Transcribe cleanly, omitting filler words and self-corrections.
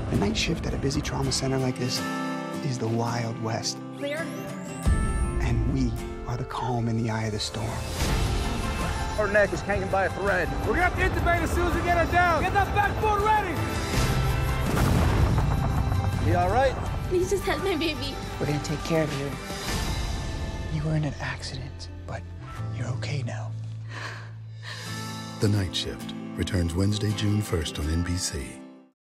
The night shift at a busy trauma center like this is the Wild West. Clear? And we are the calm in the eye of the storm. Her neck is hanging by a thread. We're gonna have to intubate as soon as we get her down. Get that backboard ready! You all right? Please just help my baby. We're gonna take care of you. You were in an accident, but you're okay now. The Night Shift returns Wednesday, June 1st on NBC.